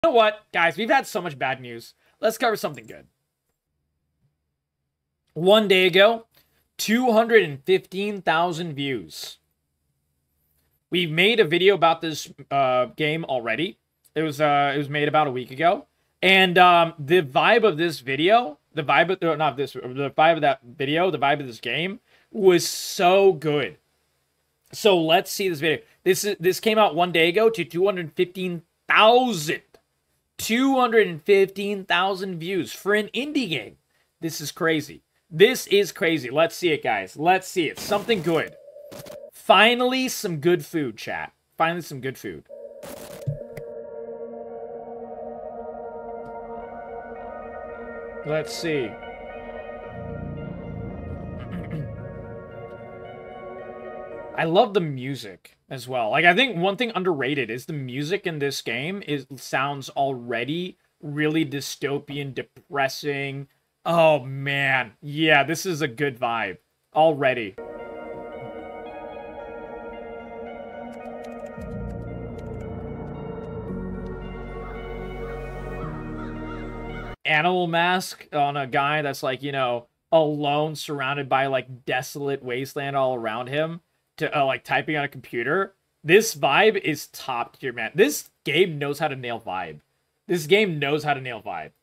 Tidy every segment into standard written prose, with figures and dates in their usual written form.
You know what, guys? We've had so much bad news. Let's cover something good. 1 day ago, 215,000 views. We made a video about this game already. It was made about a week ago, and the vibe of this video, the vibe of that video, the vibe of this game was so good. So let's see this video. This came out 1 day ago to 215,000. 215,000 views for an indie game. This is crazy. This is crazy. Let's see it, guys. Let's see it. Something good. Finally, some good food, chat. Finally, some good food. Let's see. I love the music as well. Like, I think one thing underrated is the music in this game sounds already really dystopian, depressing. Oh, man. Yeah, this is a good vibe already. Animal mask on a guy that's like, you know, alone, surrounded by like desolate wasteland all around him. To like typing on a computer. This vibe is top tier, man. This game knows how to nail vibe. This game knows how to nail vibe.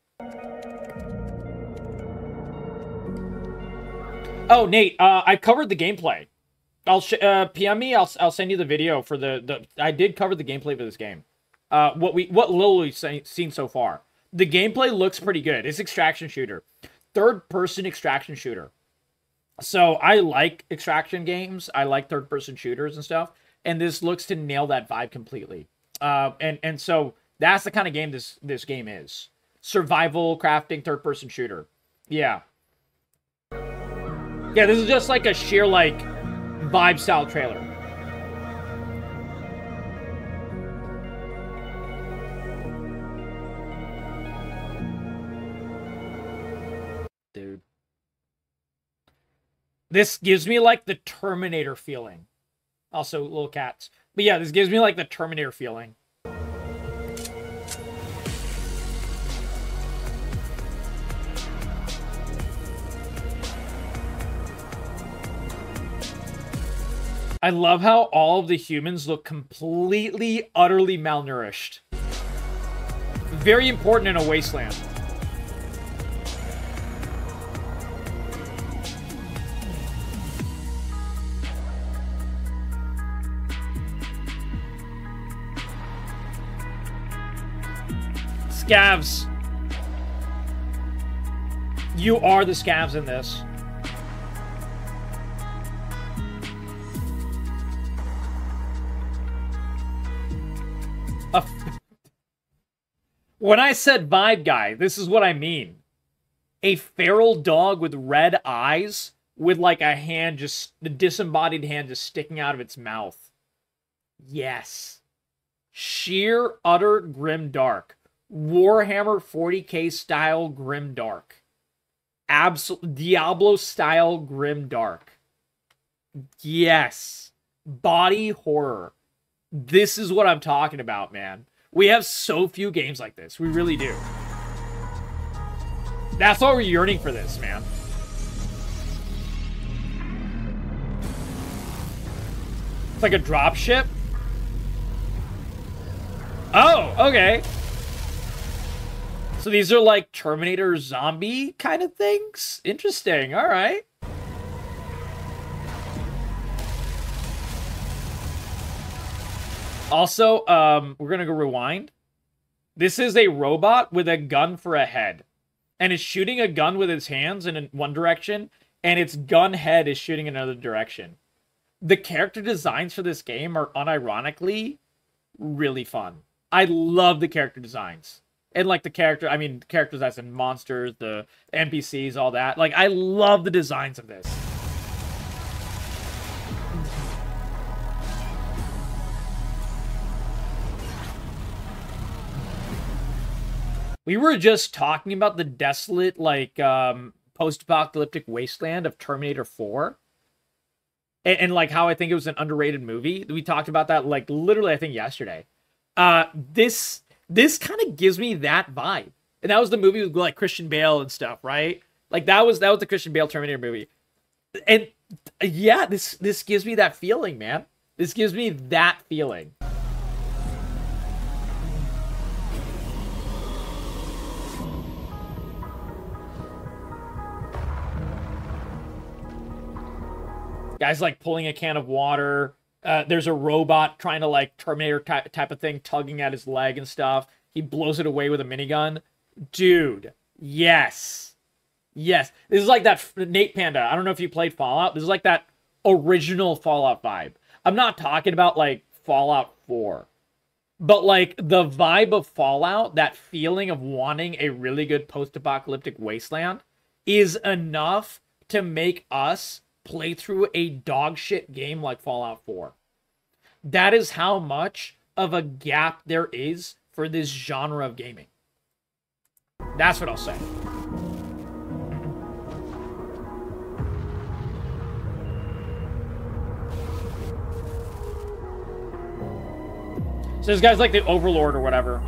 Oh, Nate, I covered the gameplay. I'll PM me. I'll send you the video for the. I did cover the gameplay for this game. What little we've seen so far. The gameplay looks pretty good. It's extraction shooter, third-person extraction shooter. So I like extraction games. I like third-person shooters and stuff. And this looks to nail that vibe completely. And so that's the kind of game this game is. Survival, crafting, third-person shooter. Yeah. Yeah, this is just like a sheer, like, vibe-style trailer. Dude. This gives me, like, the Terminator feeling. Also, little cats. But yeah, this gives me, like, the Terminator feeling. I love how all of the humans look completely, utterly malnourished. Very important in a wasteland. Scavs. You are the scavs in this. When I said vibe guy, this is what I mean. A feral dog with red eyes with like a hand a disembodied hand just sticking out of its mouth. Yes. Sheer, utter grim dark. Warhammer 40k style grim dark. Absolute Diablo style grim dark. Yes. Body horror. This is what I'm talking about, man. We have so few games like this. We really do. That's why we're yearning for this, man. It's like a dropship. Oh, okay. So these are like Terminator zombie kind of things? Interesting. All right. Also, we're going to go rewind. This is a robot with a gun for a head. And it's shooting a gun with its hands in one direction, and its gun head is shooting in another direction. The character designs for this game are unironically really fun. I love the character designs. And like the characters as in monsters, the NPCs, all that. Like, I love the designs of this. We were just talking about the desolate, like, post-apocalyptic wasteland of Terminator 4. And like, how I think it was an underrated movie. We talked about that, like, literally, I think, yesterday. This This kind of gives me that vibe. And that was the movie with like Christian Bale and stuff, right? Like that was the Christian Bale Terminator movie. And yeah, this gives me that feeling, man. This gives me that feeling. Guys like pulling a can of water. There's a robot trying to like Terminator type of thing, tugging at his leg and stuff. He blows it away with a minigun. Dude, yes. Yes. This is like that Nate Panda. I don't know if you played Fallout. This is like that original Fallout vibe. I'm not talking about like Fallout 4. But like the vibe of Fallout, that feeling of wanting a really good post-apocalyptic wasteland is enough to make us play through a dog shit game like Fallout 4. That is how much of a gap there is for this genre of gaming. That's what I'll say. So this guy's like the Overlord or whatever.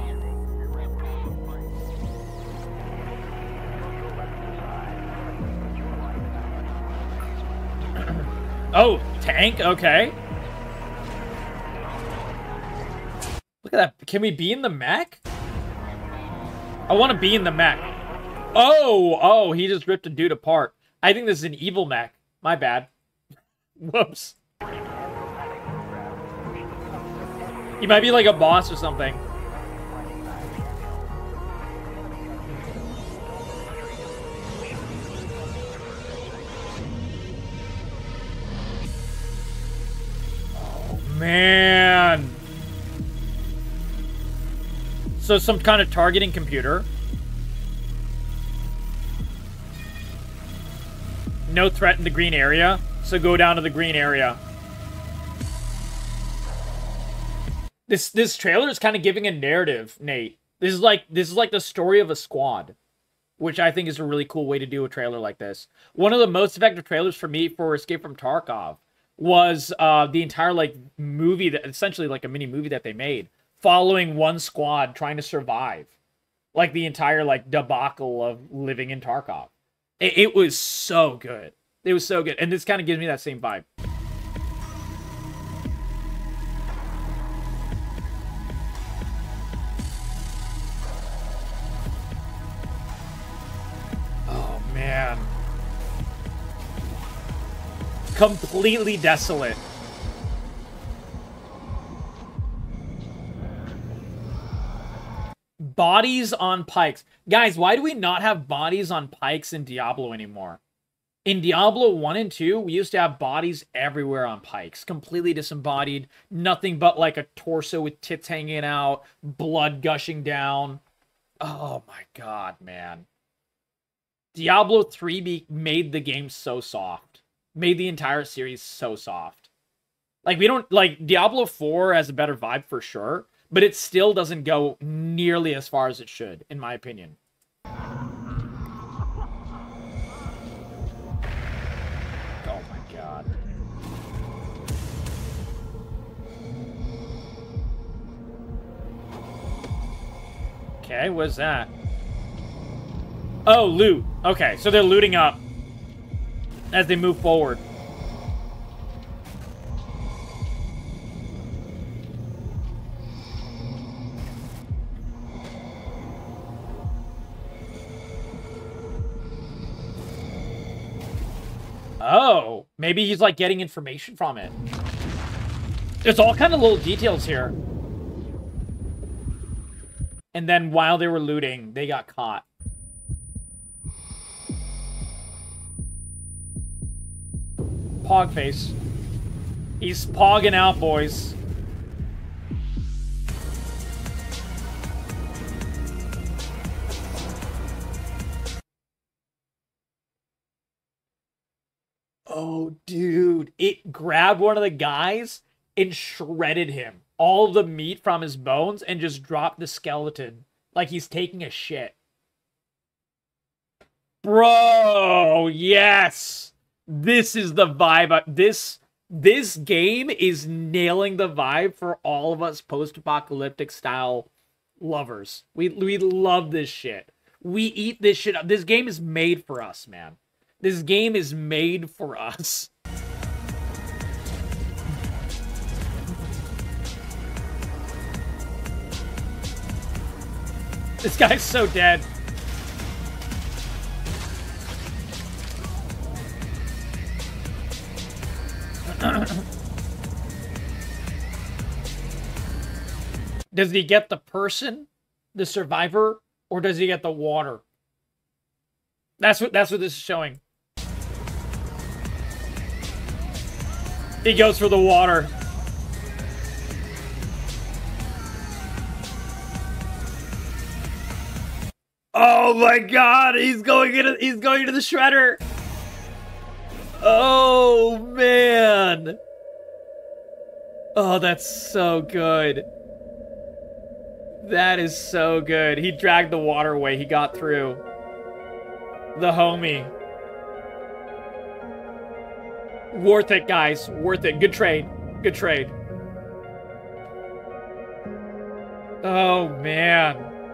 Oh, tank? Okay. Look at that. Can we be in the mech? I want to be in the mech. Oh, he just ripped a dude apart. I think this is an evil mech. My bad. Whoops. He might be like a boss or something. Man. So some kind of targeting computer. No threat in the green area, so go down to the green area. This trailer is kind of giving a narrative, Nate. This is like the story of a squad, which I think is a really cool way to do a trailer like this. One of the most effective trailers for me for Escape from Tarkov was the entire like movie, that essentially like a mini movie that they made following one squad trying to survive, like the entire like debacle of living in Tarkov. It was so good. It was so good, and this kind of gives me that same vibe. Oh man. Completely desolate. Bodies on pikes. Guys, why do we not have bodies on pikes in Diablo anymore? In Diablo 1 and 2, we used to have bodies everywhere on pikes. Completely disembodied. Nothing but like a torso with tits hanging out. Blood gushing down. Oh my god, man. Diablo 3 made the game so soft. Made the entire series so soft. Like, we don't... Like, Diablo 4 has a better vibe for sure, but it still doesn't go nearly as far as it should, in my opinion. Oh my god. Okay, what's that? Oh, loot. Okay, so they're looting up as they move forward. Oh, maybe he's like getting information from it. There's all kind of little details here. And then while they were looting, they got caught. Pog face. He's pogging out, boys. Oh, dude. It grabbed one of the guys and shredded him. All the meat from his bones and just dropped the skeleton like he's taking a shit. Bro, yes. This is the vibe. This game is nailing the vibe for all of us post-apocalyptic style lovers. We love this shit. We eat this shit up. This game is made for us, man. This game is made for us. This guy's so dead. Does he get the person, the survivor, or does he get the water? That's what this is showing. He goes for the water. Oh my god, he's going to the shredder. Oh man. Oh, that's so good. That is so good. He dragged the water away. He got through. The homie. Worth it, guys. Worth it. Good trade. Good trade. Oh, man.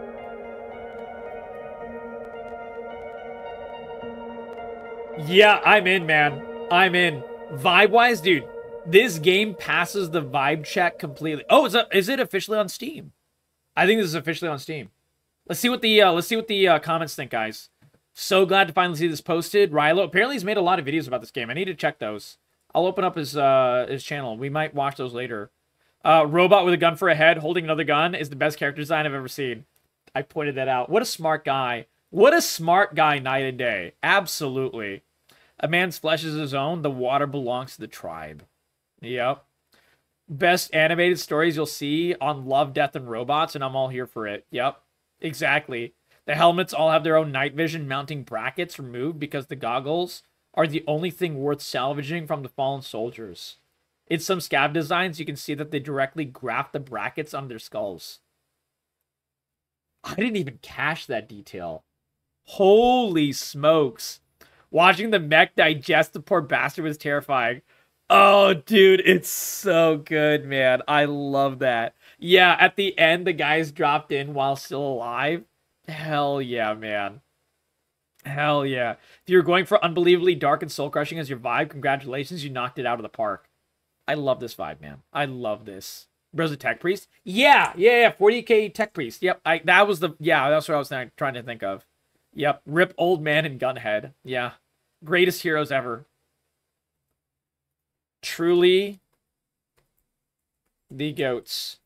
Yeah, I'm in, man. I'm in. Vibe-wise, dude, this game passes the vibe check completely. Oh, is it officially on Steam? I think this is officially on Steam. Let's see what the comments think, guys. So glad to finally see this posted. Rilo, apparently he's made a lot of videos about this game. I need to check those. I'll open up his channel. We might watch those later. Robot with a gun for a head, holding another gun, is the best character design I've ever seen. I pointed that out. What a smart guy. What a smart guy night and day. Absolutely. A man's flesh is his own. The water belongs to the tribe. Yep. Best animated stories you'll see on Love, Death, and Robots, and I'm all here for it. Yep. Exactly. The helmets all have their own night vision mounting brackets removed because the goggles are the only thing worth salvaging from the fallen soldiers. In some scab designs, you can see that they directly graft the brackets on their skulls. I didn't even catch that detail. Holy smokes. Watching the mech digest the poor bastard was terrifying. Oh, dude, it's so good, man. I love that. Yeah, at the end, the guys dropped in while still alive. Hell yeah, man. Hell yeah. If you're going for unbelievably dark and soul-crushing as your vibe, congratulations, you knocked it out of the park. I love this vibe, man. I love this. Bro's a tech priest? Yeah. 40k tech priest. Yep. That's what I was trying to think of. Yep. Rip old man and gunhead. Yeah. Greatest heroes ever. Truly the goats.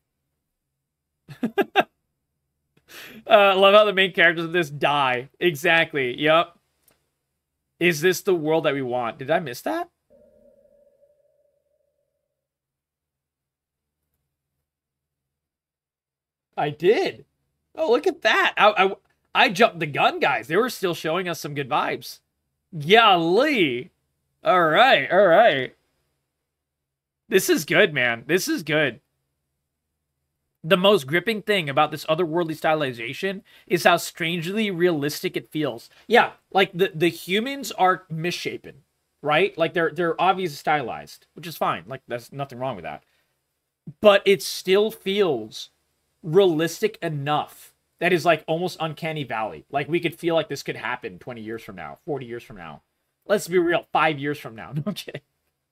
Love how the main characters of this die. Exactly. Yep. Is this the world that we want? Did I miss that? I did. Oh, look at that. I jumped the gun, guys. They were still showing us some good vibes. Golly. All right. This is good, man. This is good. The most gripping thing about this otherworldly stylization is how strangely realistic it feels. Yeah, like the humans are misshapen, right? Like they're obviously stylized, which is fine. Like there's nothing wrong with that. But it still feels realistic enough that is like almost uncanny valley. Like we could feel like this could happen 20 years from now, 40 years from now. Let's be real, 5 years from now. No, I'm kidding.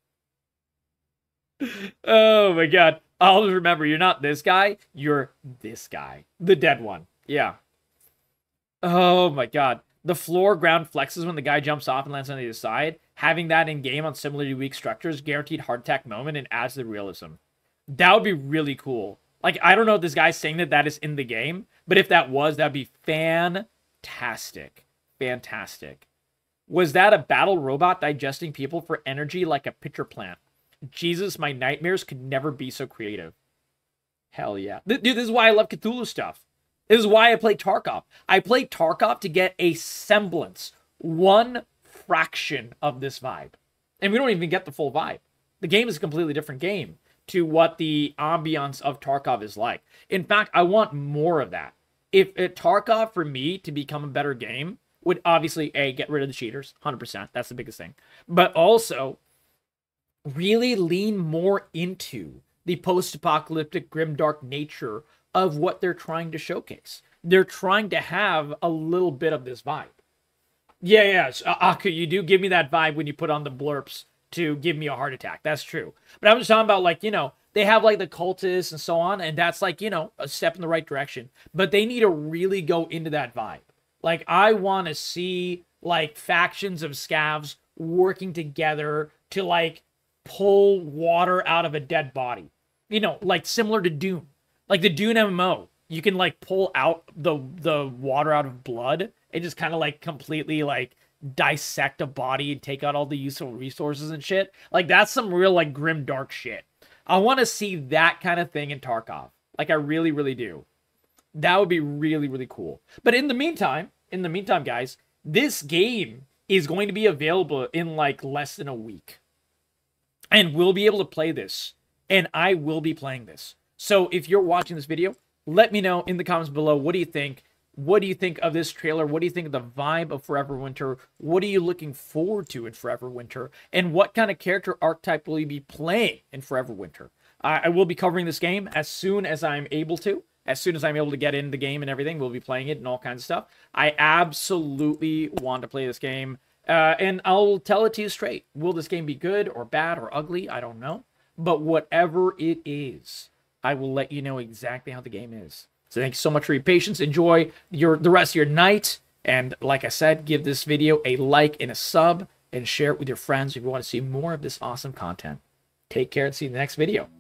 Oh my god. Always remember, you're not this guy, you're this guy. The dead one. Yeah. Oh my god. The floor ground flexes when the guy jumps off and lands on the other side. Having that in game on similarly weak structures, guaranteed heart attack moment and adds to the realism. That would be really cool. Like, I don't know if this guy's saying that is in the game, but if that was, that'd be fantastic. Fantastic. Was that a battle robot digesting people for energy like a pitcher plant? Jesus, my nightmares could never be so creative. Hell yeah. Dude, this is why I love Cthulhu stuff. This is why I play Tarkov. I play Tarkov to get a semblance, one fraction of this vibe. And we don't even get the full vibe. The game is a completely different game to what the ambiance of Tarkov is like. In fact, I want more of that. If Tarkov, for me, to become a better game, would obviously, A, get rid of the cheaters, 100%. That's the biggest thing. But also really lean more into the post-apocalyptic grimdark nature of what they're trying to showcase. They're trying to have a little bit of this vibe. Yeah. Aku, you do give me that vibe when you put on the blurps to give me a heart attack. That's true. But I'm just talking about, like, they have like the cultists and so on, and that's like, a step in the right direction. But they need to really go into that vibe. Like, I want to see like factions of scavs working together to like pull water out of a dead body. Like similar to Dune. Like the Dune MMO. You can like pull out the water out of blood and just kind of like completely like dissect a body and take out all the useful resources and shit. Like, that's some real like grim dark shit. I want to see that kind of thing in Tarkov. Like, I really, really do. That would be really, really cool. But in the meantime, guys, this game is going to be available in like less than a week. And we'll be able to play this. And I will be playing this. So if you're watching this video, let me know in the comments below. What do you think? What do you think of this trailer? What do you think of the vibe of Forever Winter? What are you looking forward to in Forever Winter? And what kind of character archetype will you be playing in Forever Winter? I will be covering this game as soon as I'm able to. As soon as I'm able to get in the game and everything, we'll be playing it and all kinds of stuff. I absolutely want to play this game. And I'll tell it to you straight. Will this game be good or bad or ugly? I don't know. But whatever it is, I will let you know exactly how the game is. So thanks so much for your patience. Enjoy the rest of your night. And like I said, give this video a like and a sub. And share it with your friends if you want to see more of this awesome content. Take care and see you in the next video.